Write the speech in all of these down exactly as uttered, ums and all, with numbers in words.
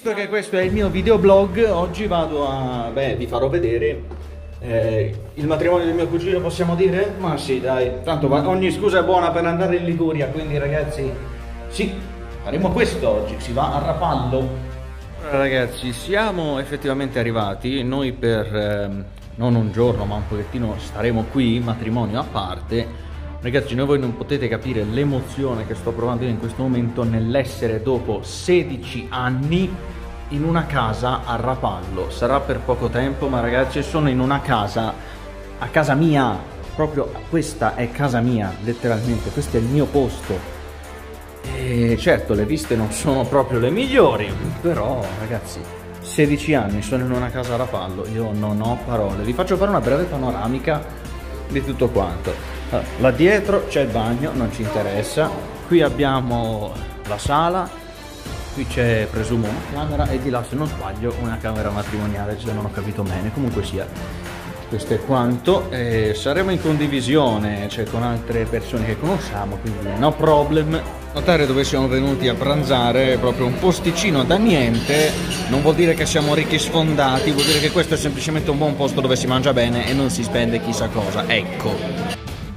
visto che questo è il mio videoblog, oggi vado a... beh, vi farò vedere eh, il matrimonio del mio cugino, possiamo dire? Ma sì, dai, tanto ogni scusa è buona per andare in Liguria, quindi ragazzi, sì, faremo questo oggi, si va a Rapallo. Allora ragazzi, siamo effettivamente arrivati, noi per eh, non un giorno ma un pochettino staremo qui, matrimonio a parte. Ragazzi, noi voi non potete capire l'emozione che sto provando io in questo momento nell'essere dopo sedici anni in una casa a Rapallo. Sarà per poco tempo, ma ragazzi sono in una casa, a casa mia, proprio questa è casa mia, letteralmente, questo è il mio posto. E certo, le viste non sono proprio le migliori, però ragazzi, sedici anni sono in una casa a Rapallo, io non ho parole. Vi faccio fare una breve panoramica di tutto quanto. Allora, là dietro c'è il bagno, non ci interessa. Qui abbiamo la sala, qui c'è presumo una camera e di là, se non sbaglio, una camera matrimoniale, se non ho capito bene. Comunque sia, questo è quanto. Eh, saremo in condivisione, cioè con altre persone che conosciamo, quindi no problem. Notare dove siamo venuti a pranzare è proprio un posticino da niente, non vuol dire che siamo ricchi sfondati, vuol dire che questo è semplicemente un buon posto dove si mangia bene e non si spende chissà cosa, ecco.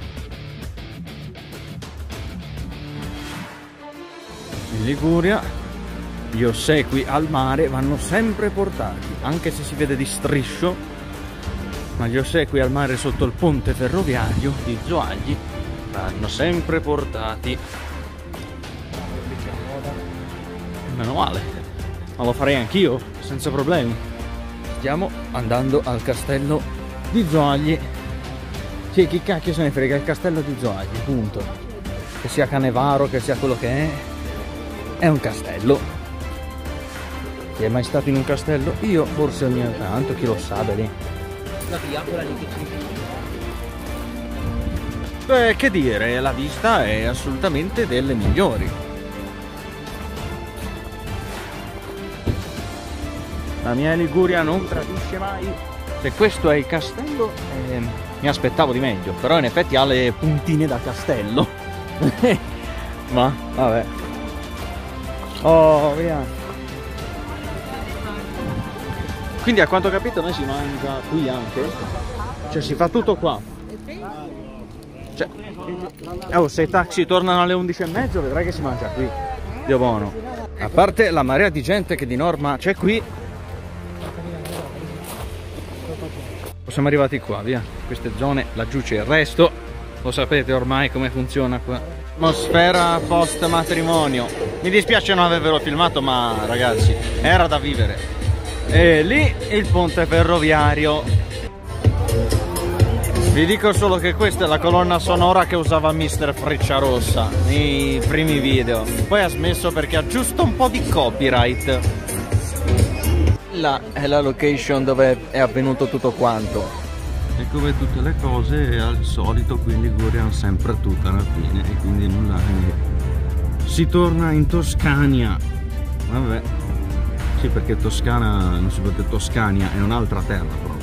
In Liguria gli ossequi al mare vanno sempre portati, anche se si vede di striscio, ma gli ossequi al mare sotto il ponte ferroviario di Zoagli vanno sempre portati. Meno male, ma lo farei anch'io senza problemi. Stiamo andando al castello di Zoagli. Sì, chi cacchio se ne frega, il castello di Zoagli, punto. Che sia Canevaro, che sia quello che è, è un castello. Chi è mai stato in un castello? Io forse ogni tanto, chi lo sa, lì. La via, quella lì che ci... Beh, che dire, la vista è assolutamente delle migliori. La mia Liguria non tradisce mai. Se questo è il castello, eh, mi aspettavo di meglio, però in effetti ha le puntine da castello. Ma vabbè. Oh, via. Quindi a quanto ho capito noi si mangia qui anche? Cioè si fa tutto qua? Cioè, oh, se i taxi tornano alle undici e mezzo vedrai che si mangia qui. Dio buono. A parte la marea di gente che di norma c'è qui, siamo arrivati qua, via. Queste zone, laggiù c'è il resto. Lo sapete ormai come funziona qua. Atmosfera post matrimonio. Mi dispiace non avervelo filmato, ma ragazzi, era da vivere. E lì il ponte ferroviario. Vi dico solo che questa è la colonna sonora che usava mister Frecciarossa nei primi video. Poi ha smesso perché ha giusto un po' di copyright. Là è la location dove è avvenuto tutto quanto. E come tutte le cose, al solito qui in Liguria sempre tutta alla fine, e quindi nulla che... Si torna in Toscania. Vabbè. Sì, perché Toscana non si può dire, Toscania è un'altra terra proprio.